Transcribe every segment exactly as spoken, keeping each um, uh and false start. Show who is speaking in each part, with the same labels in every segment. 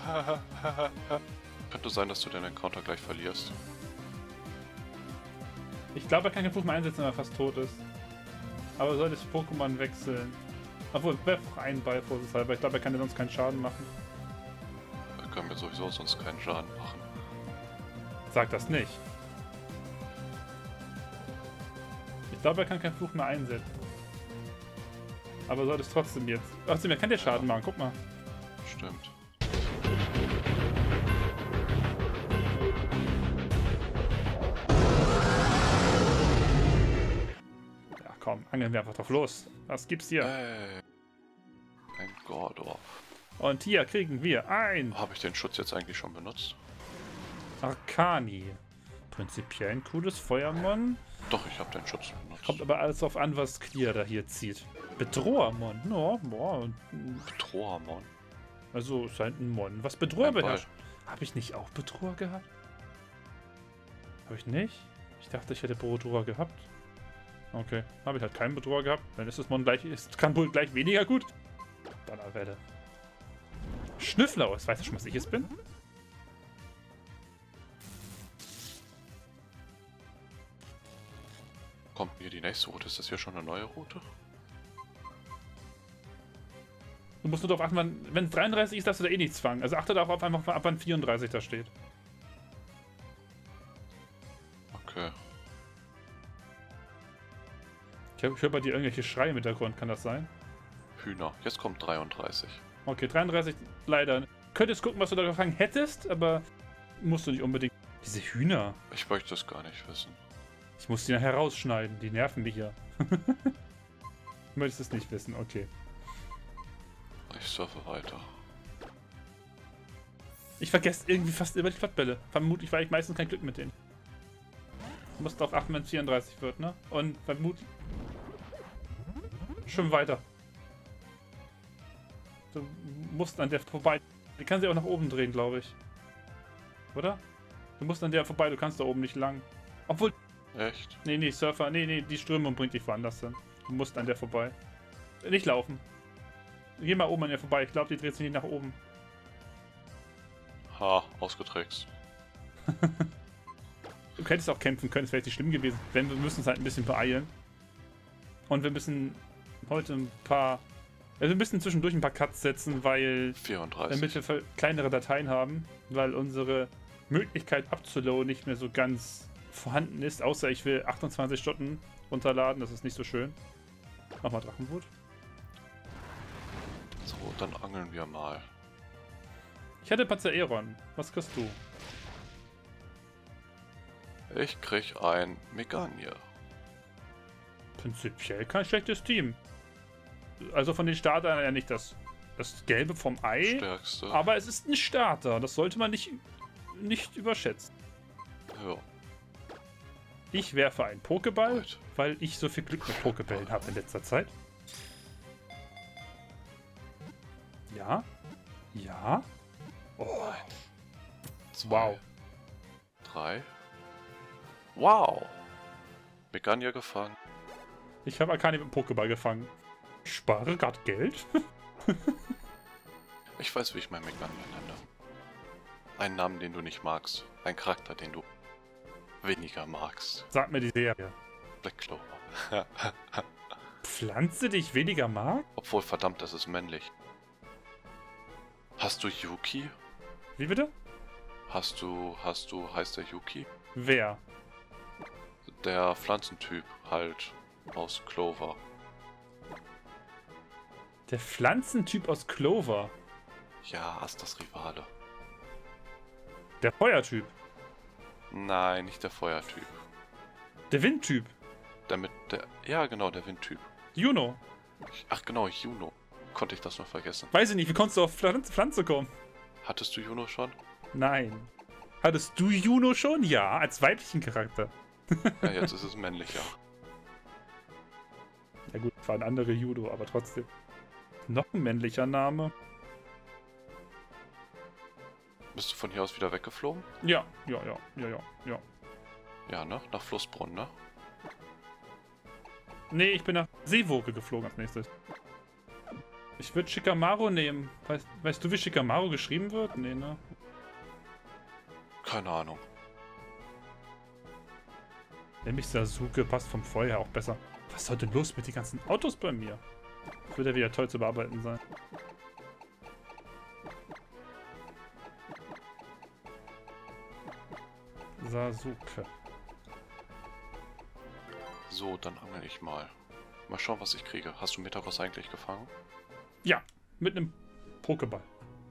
Speaker 1: Könnte sein, dass du den Encounter gleich verlierst.
Speaker 2: Ich glaube, er kann keinen Fluch mehr einsetzen, wenn er fast tot ist. Aber soll das Pokémon wechseln? Obwohl, werf auch einen Ball vorsichtshalber. Ich glaube, er kann dir sonst keinen Schaden machen.
Speaker 1: Er kann mir sowieso sonst keinen Schaden machen.
Speaker 2: Sag das nicht. Ich glaube, er kann keinen Fluch mehr einsetzen. Aber soll es trotzdem jetzt. Trotzdem, er kann dir Schaden ja. machen, guck mal.
Speaker 1: Stimmt.
Speaker 2: Ja, komm, angeln wir einfach drauf los. Was gibt's hier?
Speaker 1: Hey. Ein Gordor.
Speaker 2: Und hier kriegen wir ein...
Speaker 1: Habe ich den Schutz jetzt eigentlich schon benutzt?
Speaker 2: Arcani. Prinzipiell ein cooles Feuermon.
Speaker 1: Doch, ich habe den Schutz benutzt.
Speaker 2: Kommt aber alles auf an, was Clear da hier zieht. Bedrohermon. No, boah.
Speaker 1: Bedrohermon.
Speaker 2: Also ist halt ein Mon. Was Bedroher beherrscht. Habe ich nicht auch Bedroher gehabt? Habe ich nicht? Ich dachte, ich hätte Bedroher gehabt. Okay, habe ich halt keinen Bedroher gehabt. Dann ist das Mon gleich, ist, kann wohl gleich weniger gut. Donnerwelle. Schnüffler aus. Weißt du schon, was ich jetzt bin?
Speaker 1: Kommt mir die nächste Route? Ist das hier schon eine neue Route?
Speaker 2: Du musst nur darauf achten, wenn es dreiunddreißig ist, darfst du da eh nichts fangen. Also achte darauf einfach ab, wann vierunddreißig da steht.
Speaker 1: Okay.
Speaker 2: Ich, ich höre bei dir irgendwelche Schreie im Hintergrund, kann das sein?
Speaker 1: Hühner. Jetzt kommt dreiunddreißig.
Speaker 2: Okay, dreiunddreißig leider. Könntest gucken, was du da gefangen hättest, aber musst du nicht unbedingt. Diese Hühner.
Speaker 1: Ich möchte es gar nicht wissen.
Speaker 2: Ich muss die nachher rausschneiden, die nerven mich hier. Du möchtest es nicht wissen, okay.
Speaker 1: Ich surfe weiter.
Speaker 2: Ich vergesse irgendwie fast immer die Flottbälle. Vermutlich, weil ich meistens kein Glück mit denen. Du musst darauf achten, wenn es vierunddreißig wird, ne? Und vermutlich... Schwimm weiter. Du musst an der vorbei... Die kann sie auch nach oben drehen, glaube ich. Oder? Du musst an der vorbei, du kannst da oben nicht lang. Obwohl...
Speaker 1: Echt?
Speaker 2: Nee, nee, Surfer, nee, nee, die Strömung bringt dich woanders hin. Du musst an der vorbei. Nicht laufen. Geh mal oben an der vorbei, ich glaube, die dreht sich nicht nach oben.
Speaker 1: Ha, ausgetrickst.
Speaker 2: Du hättest auch kämpfen können, es wäre nicht schlimm gewesen. Denn wir müssen es halt ein bisschen beeilen. Und wir müssen heute ein paar... Also wir müssen zwischendurch ein paar Cuts setzen, weil...
Speaker 1: vierunddreißig.
Speaker 2: Damit wir kleinere Dateien haben, weil unsere Möglichkeit abzuladen nicht mehr so ganz vorhanden ist. Außer ich will achtundzwanzig Stunden runterladen, das ist nicht so schön. Nochmal Drachenwut.
Speaker 1: So, dann angeln wir mal.
Speaker 2: Ich hatte Panzereron. Was kriegst du?
Speaker 1: Ich krieg ein Meganier.
Speaker 2: Prinzipiell kein schlechtes Team. Also von den Startern ja nicht das, das Gelbe vom Ei.
Speaker 1: Stärkste.
Speaker 2: Aber es ist ein Starter. Das sollte man nicht, nicht überschätzen.
Speaker 1: Ja.
Speaker 2: Ich werfe einen Pokéball,
Speaker 1: Right.
Speaker 2: weil ich so viel Glück mit Pokébällen habe in letzter Zeit. Ja. Ja. Oh.
Speaker 1: Zwei,
Speaker 2: Wow.
Speaker 1: Drei. Wow. Meganier gefangen.
Speaker 2: Ich habe Arcani mit dem Pokéball gefangen. Ich spare gerade Geld.
Speaker 1: Ich weiß, wie ich mein Meganier nenne. Einen Namen, den du nicht magst. Ein Charakter, den du weniger magst.
Speaker 2: Sag mir die Serie.
Speaker 1: Black Clover.
Speaker 2: Pflanze, die ich weniger mag?
Speaker 1: Obwohl, verdammt, das ist männlich. Hast du Yuki?
Speaker 2: Wie bitte?
Speaker 1: Hast du, hast du, heißt der Yuki?
Speaker 2: Wer?
Speaker 1: Der Pflanzentyp halt aus Clover.
Speaker 2: Der Pflanzentyp aus Clover.
Speaker 1: Ja, Astas Rivale.
Speaker 2: Der Feuertyp.
Speaker 1: Nein, nicht der Feuertyp.
Speaker 2: Der Windtyp.
Speaker 1: Der mit der... Ja, genau, der Windtyp.
Speaker 2: Juno.
Speaker 1: Ach genau, Juno. Konnte ich das noch vergessen.
Speaker 2: Weiß ich nicht, wie konntest du auf Pflanze, Pflanze kommen?
Speaker 1: Hattest du Juno schon?
Speaker 2: Nein. Hattest du Juno schon? Ja, als weiblichen Charakter.
Speaker 1: Ja, jetzt ist es männlicher.
Speaker 2: Ja gut, war ein anderer Judo, aber trotzdem. Noch ein männlicher Name.
Speaker 1: Bist du von hier aus wieder weggeflogen?
Speaker 2: Ja, ja, ja, ja, ja, ja.
Speaker 1: Ja, ne? Nach Flussbrunn, ne?
Speaker 2: Nee, ich bin nach Seewoge geflogen als nächstes. Ich würde Shikamaru nehmen. Weißt, weißt du, wie Shikamaru geschrieben wird? Nee, ne?
Speaker 1: Keine Ahnung.
Speaker 2: Nämlich Sasuke, passt vom Feuer auch besser. Was ist heute los mit den ganzen Autos bei mir? Das wird ja wieder toll zu bearbeiten sein. Sasuke.
Speaker 1: So, dann angel ich mal. Mal schauen, was ich kriege. Hast du Metagross eigentlich gefangen?
Speaker 2: Ja, mit einem Pokéball.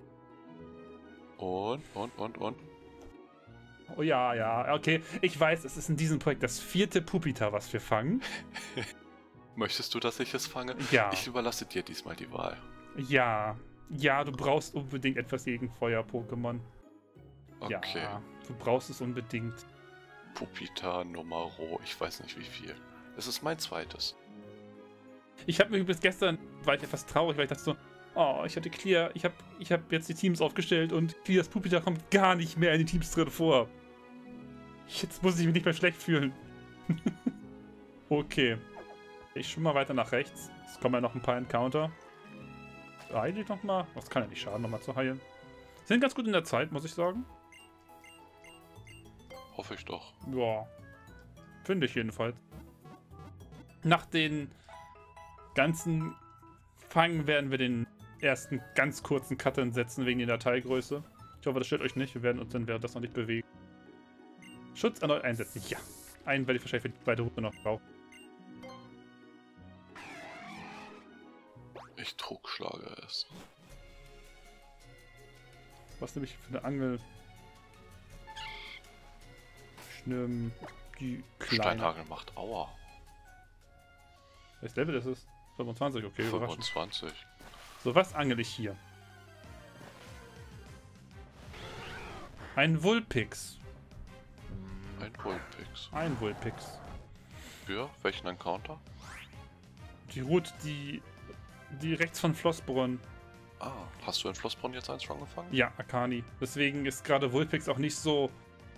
Speaker 1: Und, und, und, und.
Speaker 2: Oh ja, ja, okay. Ich weiß, es ist in diesem Projekt das vierte Pupita, was wir fangen.
Speaker 1: Möchtest du, dass ich es fange?
Speaker 2: Ja.
Speaker 1: Ich überlasse dir diesmal die Wahl.
Speaker 2: Ja. Ja, du brauchst unbedingt etwas gegen Feuer-Pokémon.
Speaker 1: Okay.
Speaker 2: Ja, du brauchst es unbedingt.
Speaker 1: Pupita Numero, ich weiß nicht wie viel. Es ist mein zweites.
Speaker 2: Ich habe mir bis gestern, war ich etwas traurig, weil ich dachte so, oh, ich hatte Clear, ich habe ich hab jetzt die Teams aufgestellt und Clears Pupita kommt gar nicht mehr in die Teams drin vor. Jetzt muss ich mich nicht mehr schlecht fühlen. Okay. Ich schon mal weiter nach rechts. Es kommen ja noch ein paar Encounter. Heile ich nochmal. Das kann ja nicht schaden, nochmal zu heilen. Sind ganz gut in der Zeit, muss ich sagen.
Speaker 1: Hoffe ich doch.
Speaker 2: Ja. Finde ich jedenfalls. Nach den ganzen Fangen werden wir den ersten ganz kurzen Cuttern setzen wegen der Dateigröße. Ich hoffe, das stört euch nicht. Wir werden uns dann während das noch nicht bewegen. Schutz erneut einsetzen. Ja. Einen werde ich wahrscheinlich für die zweite Route noch brauchen.
Speaker 1: Ich trugschlage es.
Speaker 2: Was nehme ich für eine Angel? Ich nehme die kleine.
Speaker 1: Steinhagel macht Aua.
Speaker 2: Welches Level ist es? fünfundzwanzig, okay, überraschend.
Speaker 1: fünfundzwanzig.
Speaker 2: So, was angel ich hier? Ein Vulpix.
Speaker 1: Ein Vulpix.
Speaker 2: Ein Vulpix.
Speaker 1: Für welchen Encounter?
Speaker 2: Die Route, die, die rechts von Flossbrunn.
Speaker 1: Ah, hast du in Flossbrunn jetzt eins schon gefangen?
Speaker 2: Ja, Akani. Deswegen ist gerade Vulpix auch nicht so...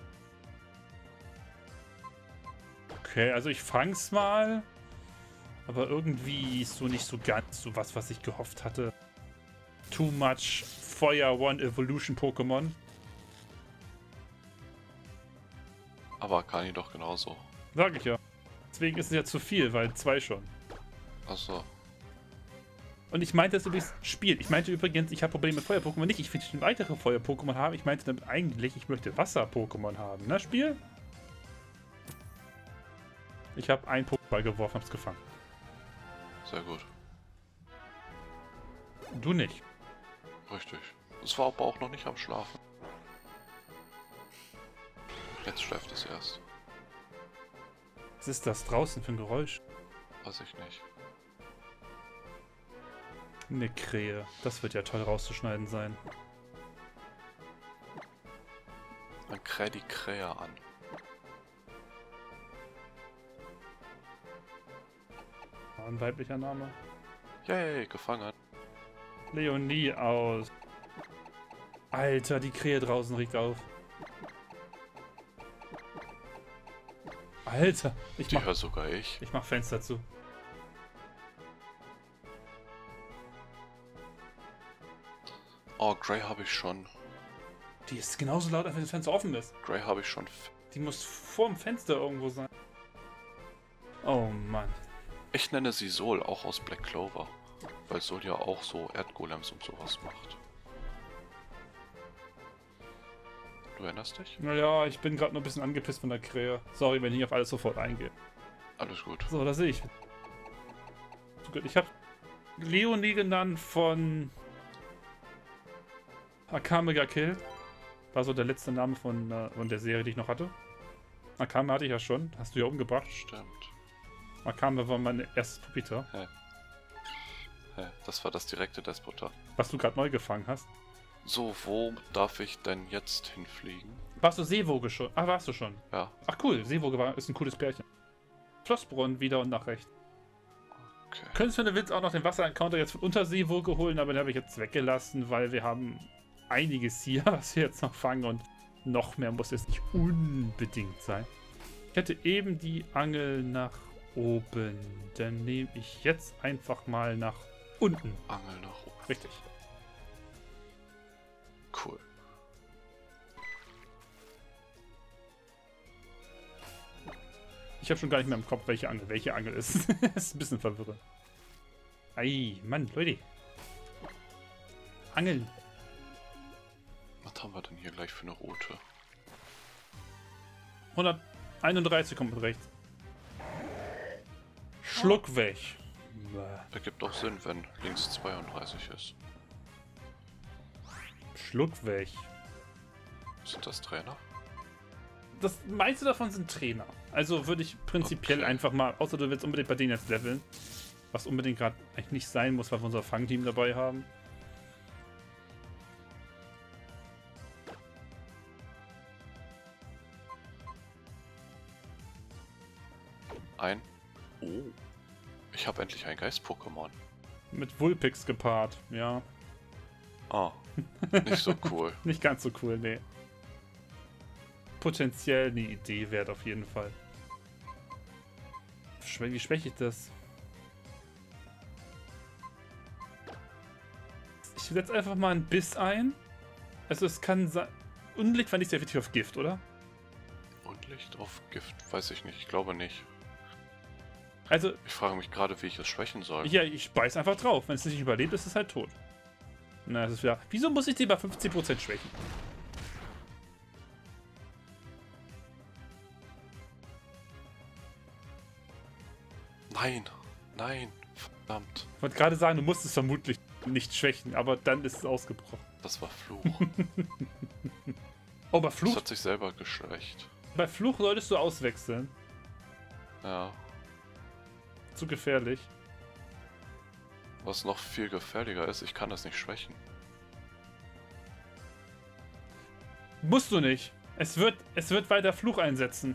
Speaker 2: Okay, also ich fang's mal. Aber irgendwie ist so nicht so ganz so was, was ich gehofft hatte. Too much Feuer One Evolution Pokémon.
Speaker 1: Aber Akani doch genauso.
Speaker 2: Sag ich ja. Deswegen ist es ja zu viel, weil zwei schon.
Speaker 1: Achso.
Speaker 2: Und ich meinte das übrigens Spiel. Ich meinte übrigens, ich habe Probleme mit Feuer-Pokémon nicht. Ich will schon weitere Feuer-Pokémon haben. Ich meinte damit eigentlich, ich möchte Wasser-Pokémon haben. Ne, Spiel? Ich habe einen Pokéball geworfen, hab's gefangen.
Speaker 1: Sehr gut.
Speaker 2: Du nicht.
Speaker 1: Richtig. Es war aber auch noch nicht am Schlafen. Jetzt schläft es erst.
Speaker 2: Was ist das draußen für ein Geräusch?
Speaker 1: Weiß ich nicht.
Speaker 2: Eine Krähe. Das wird ja toll rauszuschneiden sein.
Speaker 1: Man kräht die Krähe an.
Speaker 2: Ein weiblicher Name.
Speaker 1: Yay, gefangen.
Speaker 2: Leonie aus. Alter, die Krähe draußen regt auf. Alter, ich
Speaker 1: Die
Speaker 2: mach,
Speaker 1: höre sogar ich.
Speaker 2: ich mach Fenster zu.
Speaker 1: Oh, Grey habe ich schon.
Speaker 2: Die ist genauso laut, als wenn das Fenster offen ist.
Speaker 1: Grey habe ich schon. f-
Speaker 2: Die muss vor dem Fenster irgendwo sein. Oh Mann.
Speaker 1: Ich nenne sie Sol, auch aus Black Clover. Weil Sol ja auch so Erdgolems und sowas macht. Du erinnerst dich?
Speaker 2: Naja, ich bin gerade nur ein bisschen angepisst von der Krähe. Sorry, wenn ich auf alles sofort eingehe.
Speaker 1: Alles gut.
Speaker 2: So, da sehe ich. Ich habe Leonie genannt von Akame ga Kill. War so der letzte Name von, äh, von der Serie, die ich noch hatte. Akame hatte ich ja schon. Hast du ja umgebracht.
Speaker 1: Stimmt.
Speaker 2: Akame war mein erstes Pupita.
Speaker 1: Hä? Hä? Das war das direkte Despoter.
Speaker 2: Was du gerade neu gefangen hast.
Speaker 1: So, wo darf ich denn jetzt hinfliegen?
Speaker 2: Warst du Seewoge schon? Ah, warst du schon.
Speaker 1: Ja,
Speaker 2: Ach cool, Seewoge war, ist ein cooles Pärchen. Flossbrunn wieder und nach rechts.
Speaker 1: okay.
Speaker 2: Könntest du, wenn du willst, auch noch den Wasser-Encounter jetzt von Unterseewoge holen, aber den habe ich jetzt weggelassen, weil wir haben einiges hier, was wir jetzt noch fangen und noch mehr muss es nicht unbedingt sein. Ich hätte eben die Angel nach oben. Dann nehme ich jetzt einfach mal nach unten.
Speaker 1: Angel nach oben.
Speaker 2: Richtig.
Speaker 1: Cool.
Speaker 2: Ich habe schon gar nicht mehr im Kopf, welche Angel welche Angel ist. Das ist ein bisschen verwirrend. Ei, Mann, Leute. Angel.
Speaker 1: Was haben wir denn hier gleich für eine Route?
Speaker 2: hunderteinunddreißig kommt mit rechts. Schluck weg.
Speaker 1: Ergibt auch Sinn, wenn links zweiunddreißig ist.
Speaker 2: Schluck weg.
Speaker 1: Sind das Trainer?
Speaker 2: Das meiste davon sind Trainer. Also würde ich prinzipiell
Speaker 1: Okay.
Speaker 2: einfach mal, außer du willst unbedingt bei denen jetzt leveln. Was unbedingt gerade eigentlich nicht sein muss, weil wir unser Fangteam dabei haben.
Speaker 1: Ein. Oh. Ich habe endlich ein Geist-Pokémon.
Speaker 2: Mit Vulpix gepaart, ja.
Speaker 1: Ah. Nicht so cool.
Speaker 2: Nicht ganz so cool, nee. Potenziell eine Idee wert auf jeden Fall. Schwä- Wie schwäche ich das? Ich setze einfach mal einen Biss ein. Also es kann sein... Unblick fand ich sehr effektiv auf Gift, oder?
Speaker 1: Und Licht auf Gift? Weiß ich nicht. Ich glaube nicht.
Speaker 2: Also,
Speaker 1: Ich frage mich gerade, wie ich es schwächen soll.
Speaker 2: ja, ich beiß einfach drauf. Wenn es nicht überlebt, ist es halt tot. Na, das ist wieder... Wieso muss ich die bei fünfzehn Prozent schwächen?
Speaker 1: Nein. Nein. Verdammt.
Speaker 2: Ich wollte gerade sagen, du musst es vermutlich nicht schwächen, aber dann ist es ausgebrochen.
Speaker 1: Das war Fluch.
Speaker 2: Oh, bei
Speaker 1: Das
Speaker 2: Fluch,
Speaker 1: hat sich selber geschwächt.
Speaker 2: bei Fluch solltest du auswechseln.
Speaker 1: Ja.
Speaker 2: Zu gefährlich.
Speaker 1: Was noch viel gefährlicher ist, ich kann das nicht schwächen.
Speaker 2: Musst du nicht. Es wird, es wird weiter Fluch einsetzen.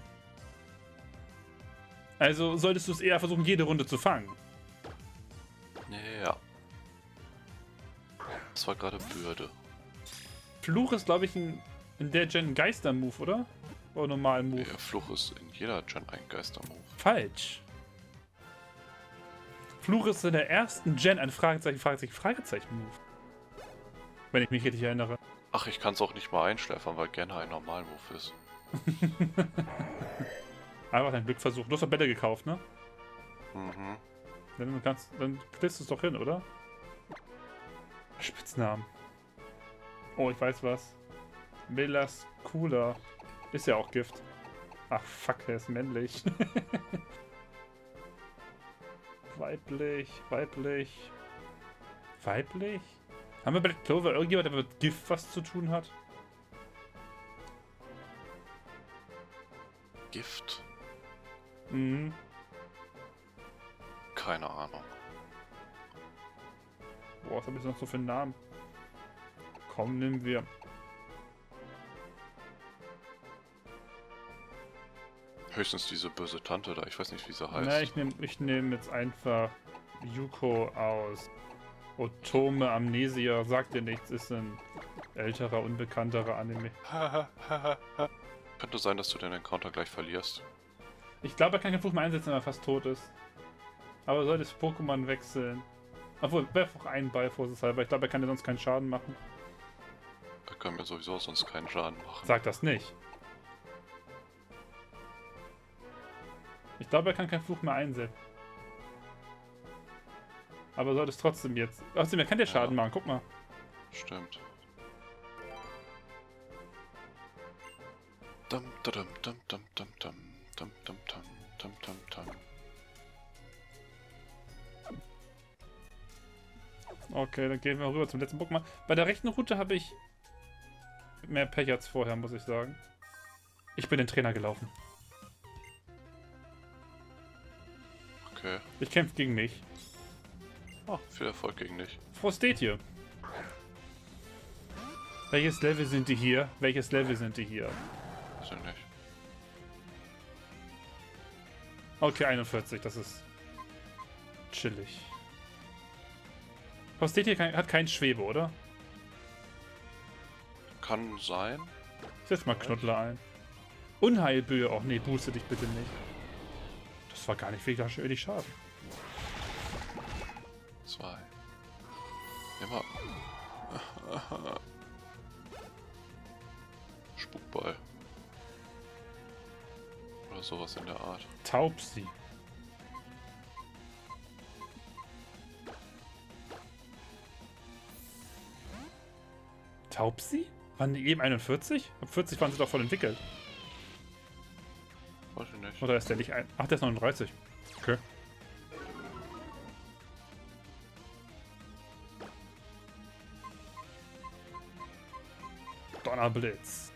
Speaker 2: Also solltest du es eher versuchen, jede Runde zu fangen.
Speaker 1: Ja. Das war gerade Bürde.
Speaker 2: Fluch ist, glaube ich, ein, in der Gen ein Geister-Move, oder? Oder normalen Move?
Speaker 1: Der Fluch ist in jeder Gen ein Geistermove.
Speaker 2: Falsch. Fluch ist in der ersten Gen ein Fragezeichen, Fragezeichen, Fragezeichen-Move. Wenn ich mich richtig erinnere.
Speaker 1: Ach, ich kann es auch nicht mal einschläfern, weil gerne ein Normalmove ist.
Speaker 2: Einfach dein Glück versuchen. Du hast doch Bälle gekauft, ne?
Speaker 1: Mhm.
Speaker 2: Dann kannst, dann kriegst du es doch hin, oder? Spitznamen. Oh, ich weiß was. Melas Cooler. Ist ja auch Gift. Ach, fuck, er ist männlich. Weiblich, weiblich. Weiblich? Haben wir bei Black Clover irgendjemand, der mit Gift was zu tun hat?
Speaker 1: Gift?
Speaker 2: Mhm.
Speaker 1: Keine Ahnung.
Speaker 2: Boah, was habe ich noch so für einen Namen? Komm, nehmen wir.
Speaker 1: Höchstens diese böse Tante da, ich weiß nicht, wie sie heißt.
Speaker 2: Na, ich nehme ich nehm jetzt einfach Yuko aus Otome Amnesia. Sagt dir nichts, ist ein älterer, unbekannterer Anime.
Speaker 1: Könnte sein, dass du den Encounter gleich verlierst.
Speaker 2: Ich glaube, er kann keinen Fluch mehr einsetzen, wenn er fast tot ist. Aber soll das Pokémon wechseln? Obwohl, werf auch einen Ball vorsichtshalber. Ich glaube, er kann dir sonst keinen Schaden machen.
Speaker 1: Er kann mir sowieso sonst keinen Schaden machen.
Speaker 2: Sag das nicht. Ich glaube, er kann keinen Fluch mehr einsetzen. Aber soll es trotzdem jetzt. Außerdem, er kann dir Schaden
Speaker 1: Ja.
Speaker 2: machen, guck mal.
Speaker 1: Stimmt. Dum, dum, dum, dum, dum, dum, dum, dum, dum, dum, dum, dum.
Speaker 2: Okay, dann gehen wir rüber zum letzten Pokémon. Bei der rechten Route habe ich mehr Pech als vorher, muss ich sagen. Ich bin den Trainer gelaufen.
Speaker 1: Okay.
Speaker 2: Ich kämpfe gegen mich.
Speaker 1: Oh, viel Erfolg gegen dich.
Speaker 2: Wo steht hier? Welches Level sind die hier? Welches Level sind die hier?
Speaker 1: Weiß ich nicht.
Speaker 2: Okay, einundvierzig, das ist chillig. Frau steht hier kein, hat keinen Schwebe, oder?
Speaker 1: Kann sein.
Speaker 2: Ich setz mal Knuddler ein. Unheilböe. Oh nee, booste dich bitte nicht. Das war gar nicht wirklich wenig Schaden.
Speaker 1: Zwei. Immer. Spukball. Oder sowas in der Art.
Speaker 2: Taubsi. Taubsi? Waren die eben einundvierzig? Ab vierzig waren sie doch voll entwickelt.
Speaker 1: Weiß ich nicht.
Speaker 2: Oder ist der nicht ein... Ach, der ist neununddreißig. Okay. Donnerblitz.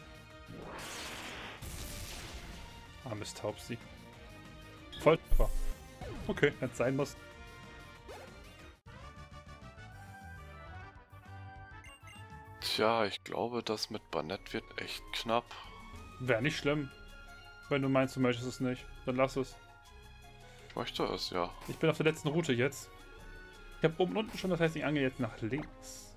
Speaker 2: Armes Taubsi. Volltreffer. Okay, wenn es sein muss.
Speaker 1: Tja, ich glaube, das mit Banett wird echt knapp.
Speaker 2: Wäre nicht schlimm. Wenn du meinst, du möchtest es nicht, dann lass es.
Speaker 1: Ich möchte es, ja.
Speaker 2: Ich bin auf der letzten Route jetzt. Ich habe oben und unten schon, das heißt, ich angel jetzt nach links.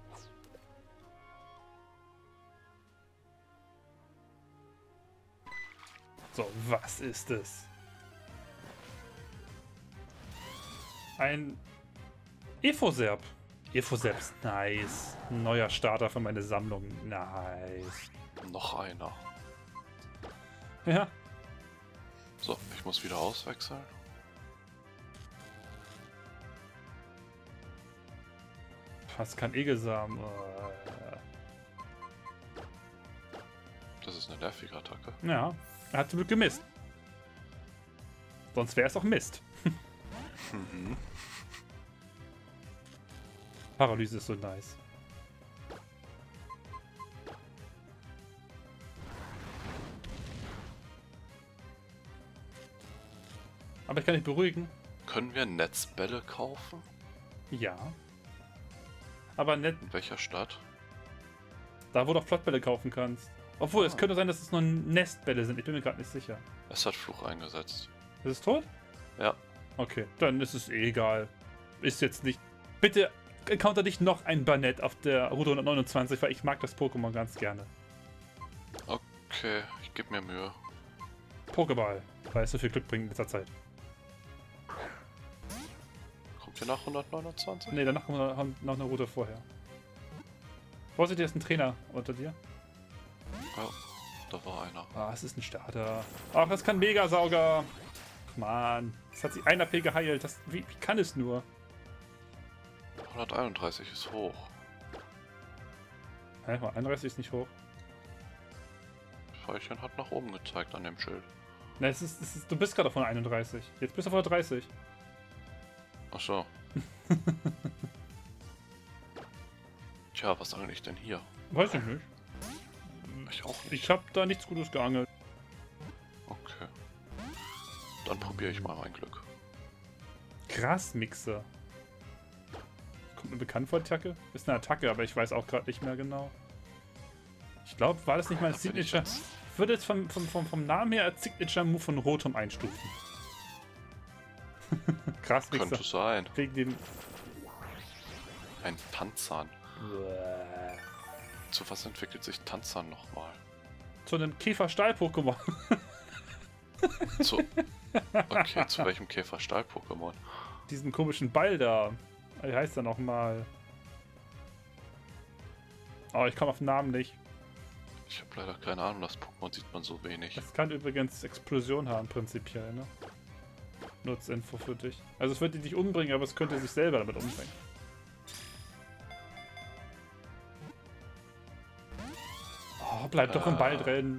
Speaker 2: So, was ist es? Ein Efoserb. Efoserb ist nice. Ein neuer Starter für meine Sammlung. Nice.
Speaker 1: Noch einer.
Speaker 2: Ja.
Speaker 1: So, ich muss wieder auswechseln.
Speaker 2: Was kann Egelsamen? Äh.
Speaker 1: Das ist eine nervige Attacke.
Speaker 2: Ja, er hat zum Glück gemisst. Sonst wäre es auch Mist.
Speaker 1: Mhm.
Speaker 2: Paralyse ist so nice. Aber ich kann dich beruhigen.
Speaker 1: Können wir Netzbälle kaufen?
Speaker 2: Ja. Aber nicht
Speaker 1: In welcher Stadt?
Speaker 2: da, wo du auch Flottbälle kaufen kannst. Obwohl,
Speaker 1: Ah.
Speaker 2: es könnte sein, dass es nur Nestbälle sind. Ich bin mir gerade nicht sicher.
Speaker 1: Es hat Fluch eingesetzt.
Speaker 2: Ist es tot?
Speaker 1: Ja.
Speaker 2: Okay, dann ist es eh egal. Ist jetzt nicht... Bitte encounter dich noch ein Banett auf der Route hundertneunundzwanzig, weil ich mag das Pokémon ganz gerne.
Speaker 1: Okay, ich gebe mir Mühe.
Speaker 2: Pokéball, weil es so viel Glück bringt in letzter Zeit.
Speaker 1: Kommt ihr nach hundertneunundzwanzig?
Speaker 2: Ne, danach haben wir haben noch eine Route vorher. Vorsicht, hier ist ein Trainer unter dir.
Speaker 1: Ja, da war einer.
Speaker 2: Ah, es ist ein Starter. Ach, das kann Megasauger. Ach, Mann. Es hat sich ein A P geheilt. Das, wie, wie kann es nur?
Speaker 1: hunderteinunddreißig ist hoch.
Speaker 2: Hä, einunddreißig ist nicht hoch.
Speaker 1: Pfeilchen hat nach oben gezeigt an dem Schild.
Speaker 2: Ne, es ist, es ist, du bist gerade von einunddreißig. Jetzt bist du von dreißig.
Speaker 1: Ach so. Tja, was eigentlich denn hier?
Speaker 2: Weiß ich nicht.
Speaker 1: Ich auch nicht.
Speaker 2: Ich hab da nichts Gutes geangelt.
Speaker 1: Okay. Dann probiere ich mal mein Glück.
Speaker 2: Grasmixer. Kommt mir bekannt vor, Attacke? Ist eine Attacke, aber ich weiß auch gerade nicht mehr genau. Ich glaube, war das nicht mein
Speaker 1: Da bin ich
Speaker 2: Signature?
Speaker 1: jetzt.
Speaker 2: Ich würde jetzt vom, vom, vom, vom Namen her als Signature-Move von Rotom einstufen. Grasmixer.
Speaker 1: Könnte sein.
Speaker 2: Wegen dem...
Speaker 1: Ein Tanzan. Zu was entwickelt sich Tanzan nochmal?
Speaker 2: Zu einem Käfer-Stahl-Pokémon.
Speaker 1: Zu. Okay, zu welchem Käfer-Stahl-Pokémon?
Speaker 2: Diesen komischen Ball da. Wie heißt er nochmal? Oh, ich komme auf den Namen nicht.
Speaker 1: Ich habe leider keine Ahnung, das Pokémon sieht man so wenig.
Speaker 2: Das kann übrigens Explosion haben, prinzipiell, ne? Nutzinfo für dich. Also es wird dich nicht umbringen, aber es könnte sich selber damit umbringen. Oh, bleib doch im
Speaker 1: Äh.
Speaker 2: Ball drin.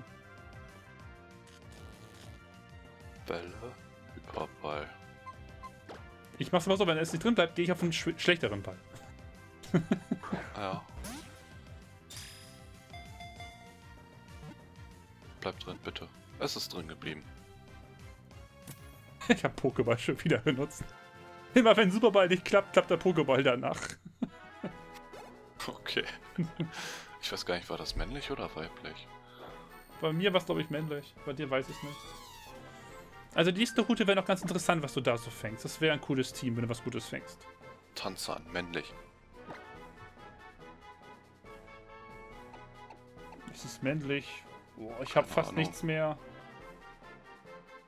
Speaker 1: Bälle, Hyperball.
Speaker 2: Ich mach's mal so, wenn es nicht drin bleibt, gehe ich auf einen sch schlechteren Ball.
Speaker 1: Ja. Bleib drin, bitte. Es ist drin geblieben.
Speaker 2: Ich habe Pokéball schon wieder benutzt. Immer wenn Superball nicht klappt, klappt der Pokéball danach.
Speaker 1: Okay. Ich weiß gar nicht, war das männlich oder weiblich?
Speaker 2: Bei mir war es, glaube ich, männlich. Bei dir weiß ich nicht. Also die nächste Route wäre noch ganz interessant, was du da so fängst. Das wäre ein cooles Team, wenn du was Gutes fängst.
Speaker 1: Tanzan, männlich.
Speaker 2: Es ist männlich. Boah, ich habe
Speaker 1: Keine
Speaker 2: fast
Speaker 1: Ahnung.
Speaker 2: nichts mehr.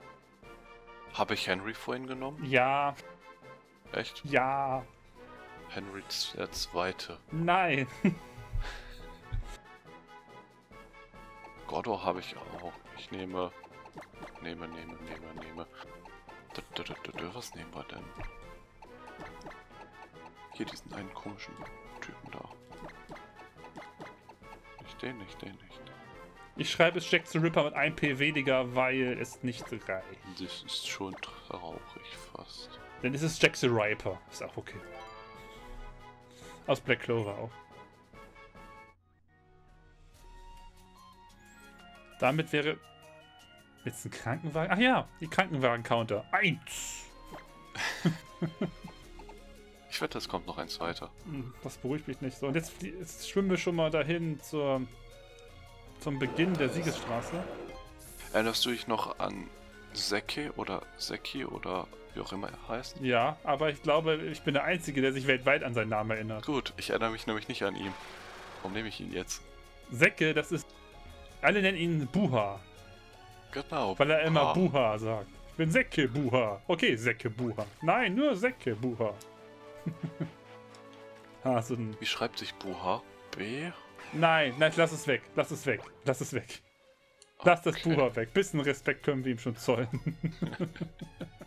Speaker 1: Habe ich Henry vorhin genommen?
Speaker 2: Ja,
Speaker 1: Echt?
Speaker 2: ja.
Speaker 1: Henry der Zweite.
Speaker 2: Nein.
Speaker 1: Godor habe ich auch. Ich nehme... Nehme, nehme, nehme, nehme. D -d -d -d -d Was nehmen wir denn? Hier diesen einen komischen Typen da. Nicht den, nicht den, nicht.
Speaker 2: Ich schreibe es Jack the Ripper mit einem P weniger, weil es nicht reicht.
Speaker 1: Das ist schon traurig fast.
Speaker 2: Dann ist es Jack the Ripper. Ist auch okay. Aus Black Clover auch. Damit wäre... Jetzt ein Krankenwagen? Ach ja, die Krankenwagen-Counter. Eins!
Speaker 1: Ich wette, es kommt noch eins weiter.
Speaker 2: Das beruhigt mich nicht so. Und jetzt, jetzt schwimmen wir schon mal dahin zur, zum Beginn der Siegesstraße.
Speaker 1: Erinnerst du dich noch an Zeki oder Zeki oder wie auch immer er heißt?
Speaker 2: Ja, aber ich glaube, ich bin der Einzige, der sich weltweit an seinen Namen erinnert.
Speaker 1: Gut, ich erinnere mich nämlich nicht an ihn. Warum nehme ich ihn jetzt?
Speaker 2: Zeki, das ist... Alle nennen ihn Buha.
Speaker 1: Genau.
Speaker 2: Weil er immer
Speaker 1: Buha,
Speaker 2: Buha sagt. Ich bin Zeki Buha. Okay, Zeki Buha. Nein, nur Zeki Buha. ah, so ein...
Speaker 1: Wie schreibt sich Buha? B?
Speaker 2: Nein, nein, lass es weg. Lass es weg. Lass es weg. Lass das
Speaker 1: Okay.
Speaker 2: Buha weg. Bisschen Respekt können wir ihm schon zollen.